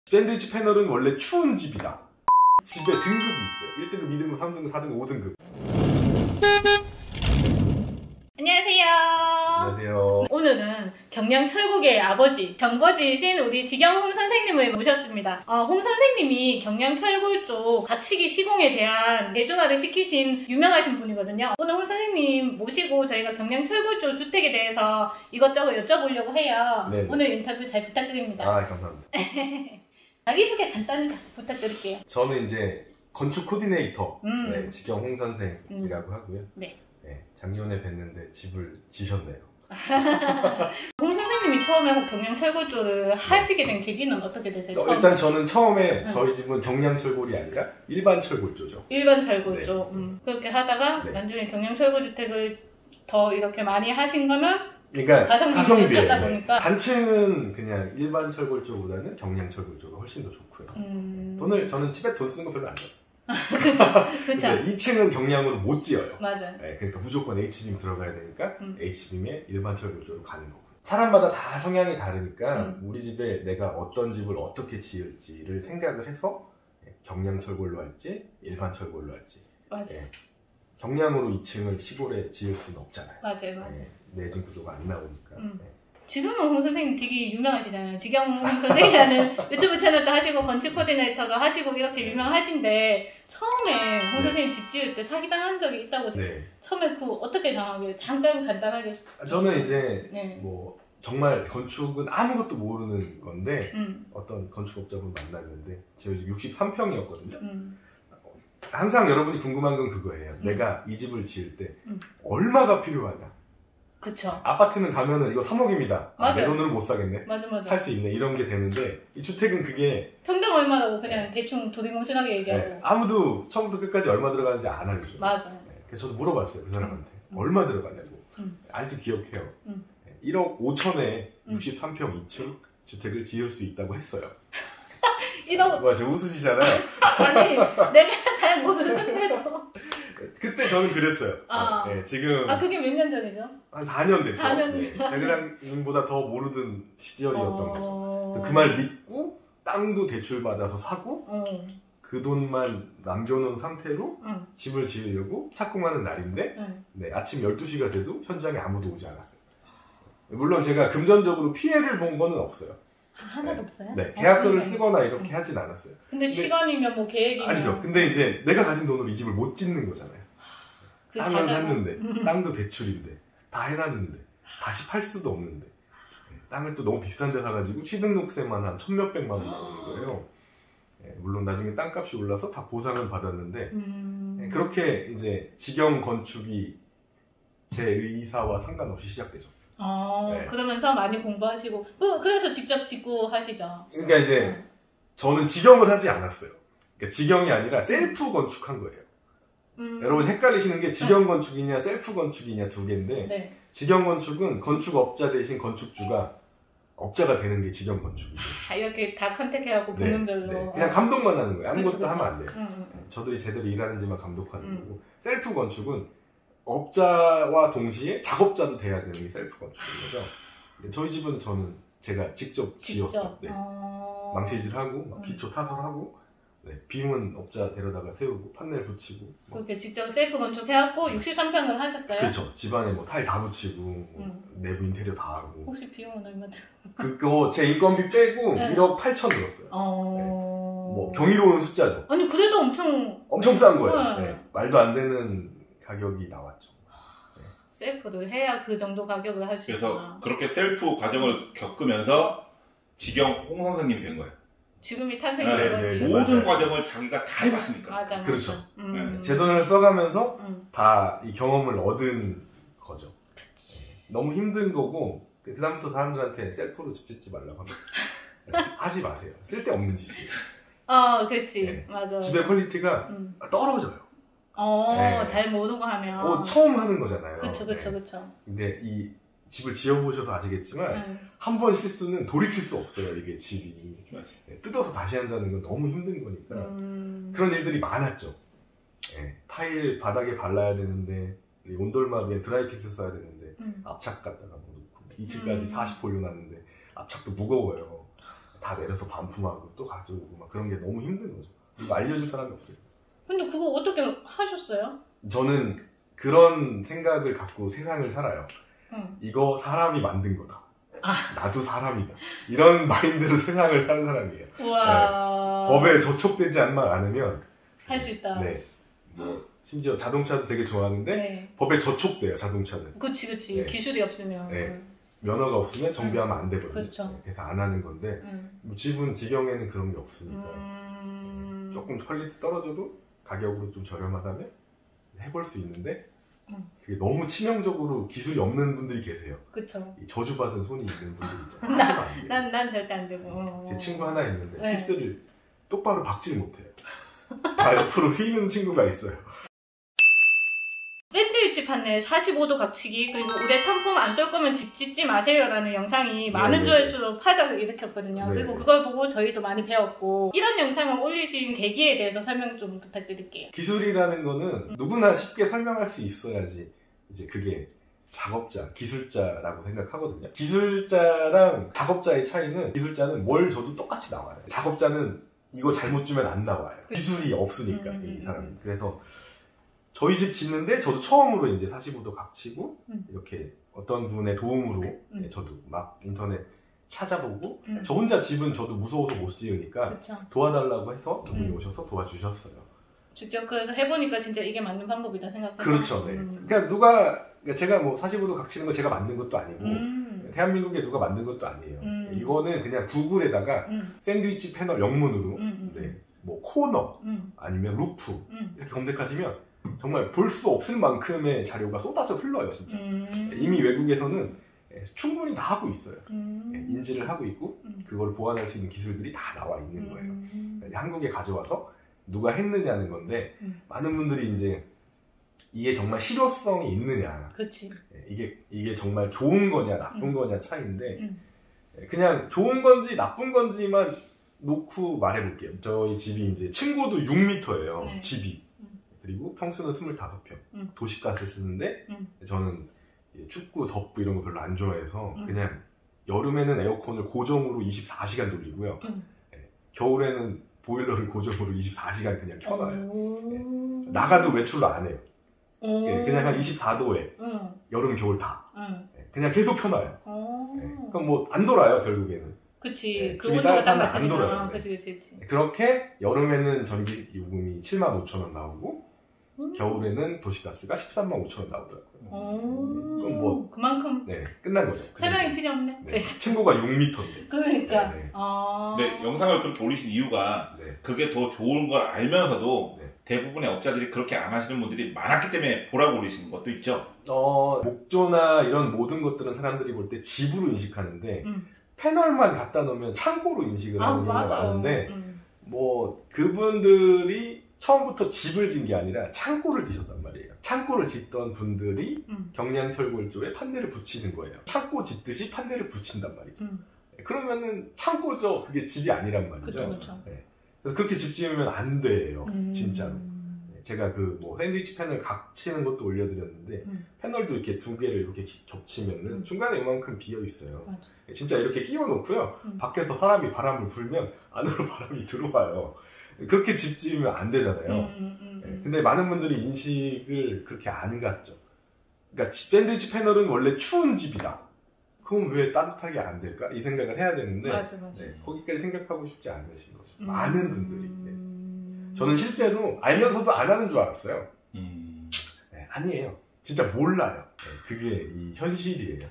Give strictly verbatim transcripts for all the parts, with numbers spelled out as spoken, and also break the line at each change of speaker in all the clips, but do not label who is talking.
샌드위치 패널은 원래 추운 집이다. 집에 등급이 있어요. 일 등급, 이 등급, 삼 등급, 사 등급, 오 등급.
안녕하세요.
안녕하세요.
오늘은 경량 철국의 아버지, 경버지이신 우리 지경홍 선생님을 모셨습니다. 어, 홍 선생님이 경량 철골 쪽 가치기 시공에 대한 대중화를 시키신 유명하신 분이거든요. 오늘 홍 선생님 모시고 저희가 경량 철골 쪽 주택에 대해서 이것저것 여쭤보려고 해요. 네네. 오늘 인터뷰 잘 부탁드립니다.
아, 감사합니다.
자기소개 간단히 부탁드릴게요.
저는 이제 건축 코디네이터,
음.
네, 지경 홍 선생이라고 음. 하고요.
네.
네, 작년에 뵀는데 집을 지셨네요.
홍 선생님이 처음에 경량 철골 쪽을 하시게 된 계기는 어떻게 되세요?
어, 일단 저는 처음에 응. 저희 집은 경량 철골이 아니라 일반 철골 쪽이죠.
일반 철골 쪽. 네. 음. 그렇게 하다가
네.
나중에 경량 철골 주택을 더 이렇게 많이 하신 거는
그러니까 가성비
찾다 보니까
단층은 그냥 일반 철골 쪽보다는 경량 철골 쪽이 훨씬 더 좋고요.
음...
돈을 저는 집에 돈 쓰는 거 별로 안 좋아요.
그렇죠.
이 층은 경량으로 못 지어요.
맞아요.
네, 그러니까 무조건 H빔 들어가야 되니까
음.
H빔에 일반 철골 쪽으로 가는 거고. 사람마다 다 성향이 다르니까
음.
우리 집에 내가 어떤 집을 어떻게 지을지를 생각을 해서 경량 철골로 할지 일반 철골로 할지.
맞아요.
네. 경량으로 이 층을 시골에 지을 수는 없잖아요.
맞아요, 맞아요.
네, 내진 구조가 안 나오니까.
음.
네. 지금은
홍 선생님 되게 유명하시잖아요. 지경 선생이라는 유튜브 채널도 하시고 건축 코디네이터도 하시고 이렇게 유명하신데 처음에 홍 네. 선생님 집 지을 때 사기당한 적이 있다고.
네.
처음에 그 어떻게 당하게 잠깐 간단하게.
저는 이제
네.
뭐 정말 건축은 아무것도 모르는 건데
음.
어떤 건축업자분 만났는데 저희 집 육십삼 평이었거든요.
음.
항상 여러분이 궁금한 건 그거예요.
음.
내가 이 집을 지을 때
음.
얼마가 필요하냐.
그쵸.
아파트는 가면은 이거 삼억입니다. 아, 내 돈으로 못 사겠네.
맞아, 맞아.
살 수 있네. 이런 게 되는데 이 주택은 그게
평당 얼마라고 그냥 네. 대충 두리뭉실하게 얘기하고.
네. 아무도 처음부터 끝까지 얼마 들어가는지 안 알려줘요.
맞아.
네. 그래서 저도 물어봤어요. 그 사람한테.
음.
얼마 들어가냐고.
음.
아직도 기억해요.
음.
일억 오천에
음.
육십삼 평 이 층 주택을 지을 수 있다고 했어요.
일억.
맞아, 웃으시잖아요.
아니, 내가 잘 모르는데도.
그때 저는 그랬어요.
아,
네, 지금.
아, 그게 몇 년 전이죠?
한 사 년 됐죠.
사 년
전. 네, 대그당보다 더 모르던 시절이었던
어...
거죠. 그 말 믿고 땅도 대출 받아서 사고
어...
그 돈만 남겨놓은 상태로
응.
집을 지으려고 착공하는 날인데
응.
네, 아침 열두 시가 돼도 현장에 아무도 오지 않았어요. 물론 제가 금전적으로 피해를 본 거는 없어요.
하나도
네.
없어요?
네, 계약서를
어,
쓰거나 이렇게
응.
하진 않았어요.
근데, 근데 시간이면 뭐 계획이면
아니죠. 근데 이제 내가 가진 돈으로 이 집을 못 짓는 거잖아요.
그
땅은
자자가...
샀는데
음.
땅도 대출인데 다 해놨는데 다시 팔 수도 없는데 땅을 또 너무 비싼 데 사가지고 취등록세만 한 천몇백만 원 나오는 거예요. 네, 물론 나중에 땅값이 올라서 다 보상을 받았는데
음...
네, 그렇게 이제 직영 건축이 제 의사와 상관없이 시작되죠.
아,
네.
그러면서 많이 공부하시고 그, 그래서 직접 짓고 하시죠.
그러니까 이제 응. 저는 직영을 하지 않았어요. 그러니까 직영이 아니라 셀프 건축한 거예요. 음... 여러분 헷갈리시는 게 직영 건축이냐 셀프 건축이냐 두 개인데
네.
직영 건축은 건축업자 대신 건축주가 업자가 되는 게 직영 건축이에요.
아, 이렇게 다 컨택해갖고
네,
부문별로
네. 그냥 감독만 하는 거예요. 아무것도
그렇죠,
하면 안 돼요.
음, 음, 음.
저들이 제대로 일하는지만 감독하는
음.
거고 셀프 건축은 업자와 동시에 작업자도 돼야 되는 게 셀프 건축인 거죠. 저희 집은 저는 제가 직접, 직접? 지었어요. 네. 어... 망치질하고 막 기초 타설하고 네. 빔은 업자 데려다가 세우고 판넬 붙이고 뭐.
그렇게 직접 셀프 건축해갖고 육십삼 평을 하셨어요?
그렇죠. 집안에 뭐 타일 다 붙이고 뭐
음.
내부 인테리어 다 하고.
혹시 비용은 얼마 들어요?
그거 제 인건비 빼고
네.
일억 팔천 들었어요.
어...
네. 뭐 경이로운 숫자죠.
아니 그래도 엄청
엄청 싼 거예요.
네.
네. 말도 안 되는 가격이 나왔죠. 네.
셀프를 해야 그 정도 가격을 할 수 있구나.
그래서 그렇게 셀프 과정을 겪으면서 지경 홍 선생님이 된 거예요.
지금이 탄생이 된 거지.
네,
모든
맞아요.
과정을 자기가 다 해봤으니까.
맞아, 맞아.
그렇죠.
음.
네. 제 돈을 써가면서
음.
다 이 경험을 얻은 거죠. 그치. 너무 힘든 거고 그 다음부터 사람들한테 셀프로 집 짓지 말라고 합니다. 네. 하지 마세요. 쓸데없는 짓이에요.
어, 그렇지.
네.
맞아.
집의 퀄리티가
음.
떨어져요.
어,
네.
잘 모르고 하면.
어, 처음 하는 거잖아요.
그쵸, 그쵸,
네.
그쵸.
근데 이 집을 지어보셔서 아시겠지만
음.
한 번 실수는 돌이킬 수 없어요. 이게 집이 네, 뜯어서 다시 한다는 건 너무 힘든 거니까
음.
그런 일들이 많았죠. 네, 타일 바닥에 발라야 되는데 온돌막 위에 드라이픽스 써야 되는데
음.
압착 갖다가 놓고 이 층까지
음.
사십 올려놨는데 압착도 무거워요. 다 내려서 반품하고 또 가져오고 막 그런 게 너무 힘든 거죠. 이거 알려줄 사람이 없어요.
근데 그거 어떻게 하셨어요?
저는 그런 생각을 갖고 세상을 살아요.
응.
이거 사람이 만든 거다.
아.
나도 사람이다. 이런 마인드로 세상을 사는 사람이에요.
우와.
네. 법에 저촉되지 않만 않으면
할 수 있다.
네. 뭐 심지어 자동차도 되게 좋아하는데
네.
법에 저촉돼요. 자동차는.
그치 그치.
네.
기술이 없으면.
네. 면허가 없으면 정비하면 안 되거든요.
그렇죠.
그래서 안 하는 건데
음.
뭐 집은 지경에는 그런 게 없으니까
음...
조금 퀄리티 떨어져도 가격으로 좀 저렴하다면 해볼 수 있는데
음.
그게 너무 치명적으로 기술이 없는 분들이 계세요.
그쵸.
저주받은 손이 있는 분들이 있잖아요. 하시면 안 돼요.
난, 난 절대 안 되고.
제 친구 하나 있는데
네.
피스를 똑바로 박질 못해요. 다 옆으로 휘는 친구가 있어요.
샌드위치 판넬 사십오 도 각치기 그리고 우레탄 폼 안 쏠 거면 집 짓지 마세요 라는 영상이 많은
네네.
조회수로 파장을 일으켰거든요.
네네.
그리고 그걸 보고 저희도 많이 배웠고 이런 영상을 올리신 계기에 대해서 설명 좀 부탁드릴게요.
기술이라는 거는 누구나 쉽게 설명할 수 있어야지 이제 그게 작업자, 기술자라고 생각하거든요. 기술자랑 작업자의 차이는 기술자는 뭘 줘도 똑같이 나와요. 작업자는 이거 잘못 주면 안 나와요. 기술이 없으니까
음,
이 사람이. 그래서 저희 집 짓는데 저도 처음으로 이제 사십오 도 각치고
음.
이렇게 어떤 분의 도움으로
음.
저도 막 인터넷 찾아보고
음.
저 혼자 집은 저도 무서워서 못 지으니까
그렇죠.
도와달라고 해서 분이
음.
오셔서 도와주셨어요.
직접 그래서 해보니까 진짜 이게 맞는 방법이다 생각해요.
그렇죠. 네.
음.
그러니까 누가 그러니까 제가 뭐 사십오 도 각치는 거 제가 만든 것도 아니고
음.
대한민국에 누가 만든 것도 아니에요.
음.
이거는 그냥 구글에다가
음.
샌드위치 패널 영문으로
음.
네, 뭐 코너
음.
아니면 루프
음.
이렇게 검색하시면 정말 볼 수 없을 만큼의 자료가 쏟아져 흘러요, 진짜.
음.
이미 외국에서는 충분히 다 하고 있어요.
음.
인지를 하고 있고
음.
그걸 보완할 수 있는 기술들이 다 나와 있는 거예요.
음.
그러니까 한국에 가져와서 누가 했느냐는 건데
음.
많은 분들이 이제 이게 정말 실효성이 있느냐,
그렇지.
이게 이게 정말 좋은 거냐 나쁜
음.
거냐 차이인데
음.
그냥 좋은 건지 나쁜 건지만 놓고 말해볼게요. 저희 집이 이제 층고도 육 미터예요.
네.
집이.
음.
그리고 평수는 스물다섯 평.
음.
도시가스 쓰는데
음.
저는 춥고 덥고 이런 거 별로 안 좋아해서
음.
그냥 여름에는 에어컨을 고정으로 이십사 시간 돌리고요.
음.
네. 겨울에는 보일러를 고정으로 이십사 시간 그냥 켜놔요.
오.
나가도 외출을 안 해요.
오.
네. 그냥 한 이십사 도에
응.
여름 겨울 다
응.
네. 그냥 계속 켜놔요.
오.
네. 그럼 뭐 안 돌아요 결국에는.
그치.
네,
그
집이
온도가 딱
따뜻하면 안
맞춰지잖아.
돌아요. 네.
그치, 그치, 그치.
그렇게 여름에는 전기 요금이 칠만 오천 원 나오고
음.
겨울에는 도시가스가 십삼만 오천 원 나오더라고요.
오.
그럼 뭐-
그만큼
네, 끝난 거죠.
설명이 필요 없네.
네,
그래서.
친구가 육 미터인데.
그러니까.
네, 네.
아.
근데 영상을 그렇게 올리신 이유가
네.
그게 더 좋은 걸 알면서도
네.
대부분의 업자들이 그렇게 안 하시는 분들이 많았기 때문에 보라고 올리신 것도 있죠.
어, 목조나 이런 모든 것들은 사람들이 볼 때 집으로 인식하는데
음.
패널만 갖다 놓으면 창고로 인식을
아,
하는 경우가
맞아.
많은데
음.
뭐 그분들이 처음부터 집을 짓는 게 아니라 창고를 지셨단 말이에요. 창고를 짓던 분들이
음.
경량철골조에 판넬을 붙이는 거예요. 창고 짓듯이 판넬을 붙인단 말이죠.
음.
그러면은 창고죠. 그게 집이 아니란 말이죠.
그쵸, 그쵸.
네. 그래서 그렇게 집 지으면 안 돼요.
음.
진짜로. 제가 그 뭐 샌드위치 패널 각치는 것도 올려드렸는데
음.
패널도 이렇게 두 개를 이렇게 기- 겹치면은
음.
중간에 이만큼 비어 있어요.
맞아.
진짜 이렇게 끼워 놓고요.
음.
밖에서 사람이 바람을 불면 안으로 바람이 들어와요. 그렇게 집 지으면 안 되잖아요.
음, 음, 음,
네,
음.
근데 많은 분들이 인식을 그렇게 안 갖죠. 그러니까 샌드위치 패널은 원래 추운 집이다. 그럼 왜 따뜻하게 안 될까? 이 생각을 해야 되는데
맞아, 맞아.
네, 거기까지 생각하고 싶지 않으신 거죠.
음.
많은 분들이. 네.
음.
저는 실제로 알면서도 안 하는 줄 알았어요.
음.
네, 아니에요. 진짜 몰라요. 네, 그게 이 현실이에요.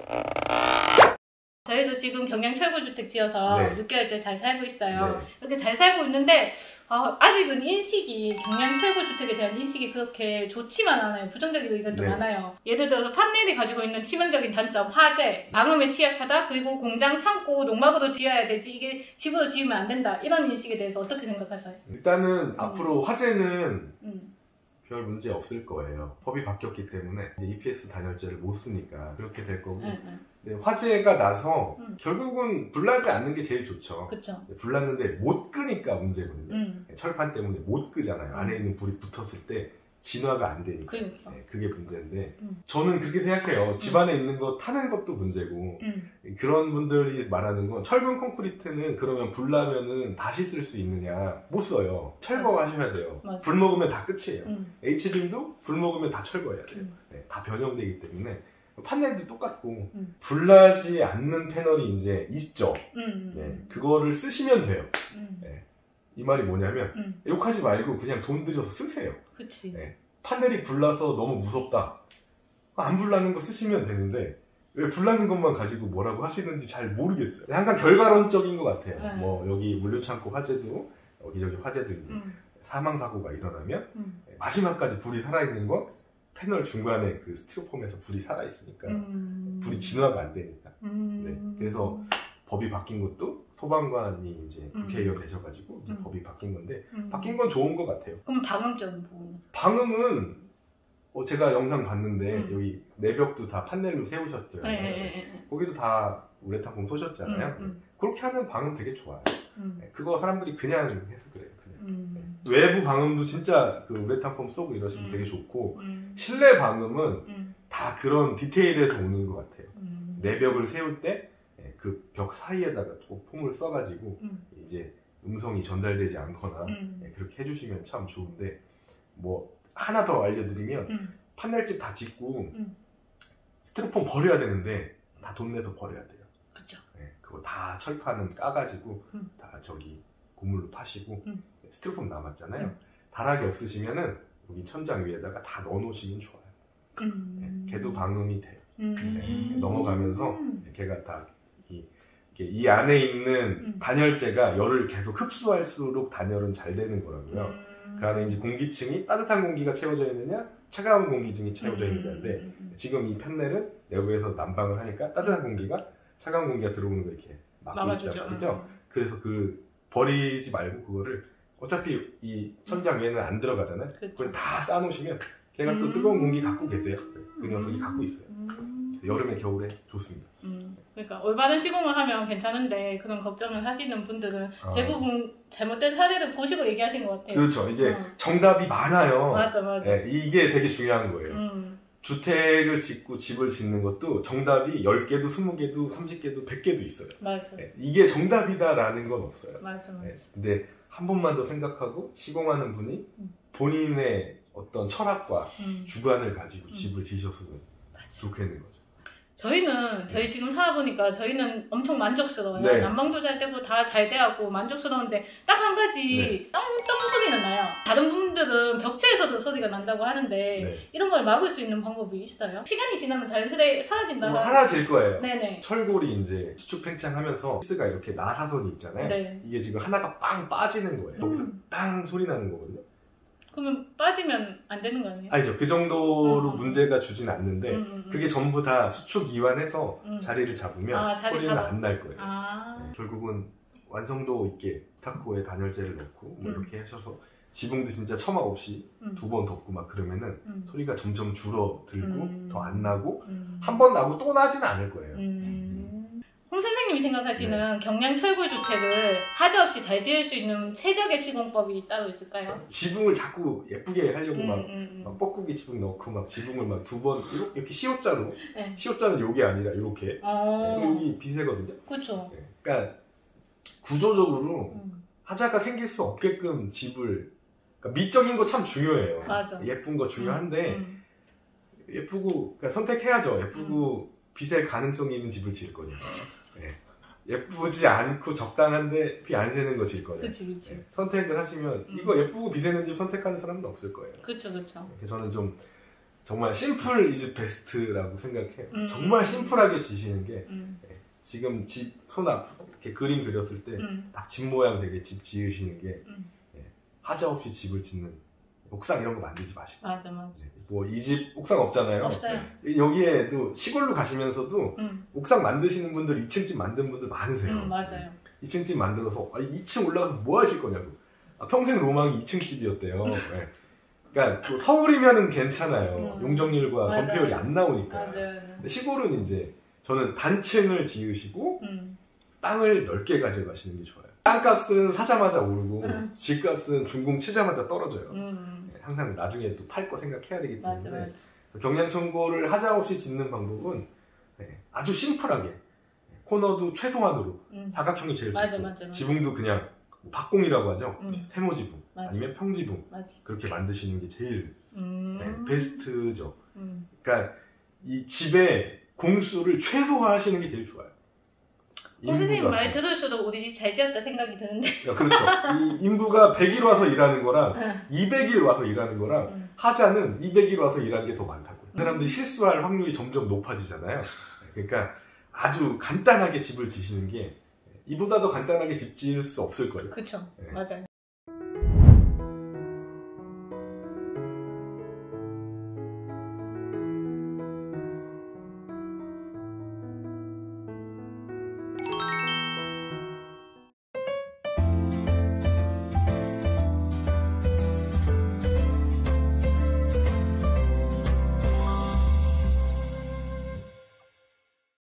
저희도 지금 경량철거주택 지어서
네.
육 개월째 잘 살고 있어요.
네.
이렇게 잘 살고 있는데 아, 아직은 인식이 경량철거주택에 대한 인식이 그렇게 좋지만 않아요. 부정적인 의견도
네.
많아요. 예를 들어서 판넬이 가지고 있는 치명적인 단점, 화재, 방음에 취약하다, 그리고 공장, 창고, 농막으로 지어야 되지 이게 집으로 지으면 안 된다. 이런 인식에 대해서 어떻게 생각하세요?
일단은 앞으로 화재는
음.
별 문제 없을 거예요. 법이 바뀌었기 때문에 이제 이피에스 단열재를 못 쓰니까 그렇게 될 거고.
응, 응.
네, 화재가 나서
음.
결국은 불나지 않는 게 제일 좋죠.
그쵸.
네, 불났는데 못 끄니까 문제거든요.
음.
철판 때문에 못 끄잖아요.
음.
안에 있는 불이 붙었을 때 진화가 안 되니까.
그러니까.
네, 그게 문제인데
음.
저는 그렇게 생각해요. 집안에 음. 있는 거 타는 것도 문제고
음.
그런 분들이 말하는 건 철근 콘크리트는 그러면 불 나면은 다시 쓸 수 있느냐. 못 써요. 철거하셔야 돼요.
맞아.
불 먹으면 다 끝이에요.
음.
H빔도 불 먹으면 다 철거해야 돼요.
음.
네, 다 변형되기 때문에 판넬도 똑같고
음.
불나지 않는 패널이 이제 있죠.
음.
네, 그거를 쓰시면 돼요.
음.
네, 이 말이 뭐냐면
음.
욕하지 말고 그냥 돈 들여서 쓰세요.
그치.
네, 판넬이 불나서 너무 무섭다. 안 불나는 거 쓰시면 되는데 왜 불나는 것만 가지고 뭐라고 하시는지 잘 모르겠어요. 항상 결과론적인 것 같아요.
네.
뭐 여기 물류창고 화재도 여기저기 화재도 이제
음.
사망사고가 일어나면
음.
마지막까지 불이 살아있는 건 패널 중간에 그 스티로폼에서 불이 살아있으니까
음.
불이 진화가 안 되니까.
음.
네, 그래서 법이 바뀐 것도 소방관이 이제 국회의원
음.
되셔가지고 이제
음.
법이 바뀐 건데
음.
바뀐 건 좋은 것 같아요.
그럼 방음적인 부분.
방음은 어, 제가 영상 봤는데
음.
여기 내벽도 다 판넬로 세우셨죠.
네, 네, 네.
거기도 다 우레탄폼 쏘셨잖아요.
음, 음.
그렇게 하면 방음 되게 좋아요.
음.
네, 그거 사람들이 그냥 해서 그래요. 그냥.
음.
네. 외부 방음도 진짜 그 우레탄폼 쏘고 이러시면
음.
되게 좋고
음.
실내 방음은
음.
다 그런 디테일에서 오는 것 같아요.
음.
내벽을 세울 때 그 벽 사이에다가 꼭 폼을 써가지고
음.
이제 음성이 전달되지 않거나
음.
네, 그렇게 해주시면 참 좋은데 뭐 하나 더 알려드리면
음.
판넬집 다 짓고
음.
스티로폼 버려야 되는데 다 돈 내서 버려야 돼요.
그쵸.
네, 그거 다 철판은 까가지고
음.
다 저기 고물로 파시고
음.
스티로폼 남았잖아요.
음.
다락이 없으시면은 여기 천장 위에다가 다 넣어놓으시면 좋아요.
음.
네, 걔도 방음이 돼요.
음.
네, 넘어가면서
음.
걔가 다 이, 이 안에 있는
음.
단열재가 열을 계속 흡수할수록 단열은 잘 되는 거라고요.
음.
그 안에 이제 공기층이 따뜻한 공기가 채워져 있느냐 차가운 공기층이 채워져 있는 건데
음. 음.
지금 이 판넬은 내부에서 난방을 하니까 따뜻한 공기가 차가운 공기가 들어오는 걸 이렇게 막고 있단 말이죠. 그래서 그 버리지 말고 그거를 어차피 이 천장 위에는 안 들어가잖아요.
그쵸.
그래서 다 쌓아놓으시면 걔가 또
음.
뜨거운 공기 갖고 계세요. 그 녀석이 갖고 있어요.
음.
여름에 겨울에 좋습니다.
음. 그러니까 올바른 시공을 하면 괜찮은데 그런 걱정을 하시는 분들은
아.
대부분 잘못된 사례를 보시고 얘기하신 것 같아요.
그렇죠. 이제
음.
정답이 많아요.
맞아, 맞아.
네, 이게 되게 중요한 거예요.
음.
주택을 짓고 집을 짓는 것도 정답이 열 개도 스무 개도 삼십 개도 백 개도 있어요.
맞아.
네, 이게 정답이다라는 건 없어요.
맞아, 맞아.
네, 근데 한 번만 더 생각하고 시공하는 분이
음.
본인의 어떤 철학과
음.
주관을 가지고
음.
집을 지으셨으면
맞아.
좋겠는 거죠.
저희는 저희 지금 살아보니까 저희는 엄청 만족스러워요.
네.
난방도 잘 되고 다 잘 돼갖고 만족스러운데 딱 한 가지
네.
똥똥 소리는 나요. 다른 분들은 벽체에서도 소리가 난다고 하는데
네.
이런 걸 막을 수 있는 방법이 있어요? 시간이 지나면 자연스레 사라진다.
뭐 하나질 거예요.
네네.
철골이 이제 수축 팽창하면서 피스가 이렇게 나사선이 있잖아요.
네.
이게 지금 하나가 빵 빠지는 거예요. 여기서
음.
빵 소리 나는 거거든요.
그러면 빠지면 안 되는 거 아니에요?
아니죠. 그 정도로
음.
문제가 주진 않는데
음, 음, 음.
그게 전부 다 수축 이완해서
음.
자리를 잡으면
아, 자리
소리는
잡아.
안 날 거예요.
아.
네, 결국은 완성도 있게 타코에 단열재를 넣고 뭐
음.
이렇게 하셔서 지붕도 진짜 처마 없이
음.
두 번 덮고 막 그러면은
음.
소리가 점점 줄어들고
음.
더 안 나고
음.
한 번 나고 또 나지는 않을 거예요.
음. 홍 선생님이 생각하시는
네.
경량 철골 주택을 하자 없이 잘 지을 수 있는 최적의 시공법이 따로 있을까요?
지붕을 자꾸 예쁘게 하려고
음,
막,
음,
막 뻐꾸기 지붕 넣고 막 지붕을 막 두 번 이렇게, 이렇게 시옷자로
네.
시옷자는 요게 아니라 이렇게
어.
네, 여기 비세거든요.
그렇죠.
네, 그러니까 구조적으로
음.
하자가 생길 수 없게끔 집을 그러니까 미적인 거 참 중요해요.
맞아.
예쁜 거 중요한데
음.
예쁘고 그러니까 선택해야죠. 예쁘고 빛의 가능성이 있는 집을 지을 거냐. 네. 예쁘지 않고 적당한데 비 안 새는 거 지을 거냐.
그치, 그치.
네. 선택을 하시면
음.
이거 예쁘고 비 새는 집 선택하는 사람은 없을 거예요.
그쵸, 그쵸.
그래서 저는 좀 정말 심플 이즈 베스트라고 생각해요.
음.
정말 심플하게 지시는 게
음.
지금 집 손 앞 이렇게 그림 그렸을 때 딱 집
음.
모양 되게 집 지으시는 게
음.
네, 하자 없이 집을 짓는 옥상 이런 거 만들지 마시고
맞아, 맞아.
뭐 이 집 옥상 없잖아요.
없어요.
여기에도 시골로 가시면서도
음.
옥상 만드시는 분들 이 층 집 만든 분들 많으세요.
음, 맞아요.
이 층 집 만들어서 아, 이 층 올라가서 뭐 하실 거냐고. 아, 평생 로망이 이 층 집이었대요. 네. 그러니까 뭐 서울이면은 괜찮아요.
음.
용적률과
맞아요.
건폐율이 안 나오니까.
맞아요.
근데 시골은 이제 저는 단층을 지으시고
음.
땅을 넓게 가져가시는 게 좋아요. 땅값은 사자마자 오르고
음.
집값은 준공 치자마자 떨어져요.
음.
네, 항상 나중에 또 팔 거 생각해야 되기 때문에
맞아, 맞아.
경량청고를 하자없이 짓는 방법은 네, 아주 심플하게 코너도 최소한으로 음. 사각형이 제일
맞아,
좋고
맞아, 맞아.
지붕도 그냥 박공이라고 하죠.
음.
세모지붕
맞아.
아니면 평지붕
맞아.
그렇게 만드시는 게 제일
음.
네, 베스트죠.
음.
그러니까 이 집의 공수를 최소화하시는 게 제일 좋아요.
선생님 말 들으셔도 우리 집 잘 지었다 생각이 드는데.
그렇죠. 이 인부가 백 일 와서 일하는 거랑
응.
이백 일 와서 일하는 거랑
응.
하자는 이백 일 와서 일하는 게 더 많다고요. 사람들이 실수할 확률이 점점 높아지잖아요. 그러니까 아주 간단하게 집을 지시는 게 이보다 더 간단하게 집 지을 수 없을 거예요.
그렇죠.
네.
맞아요.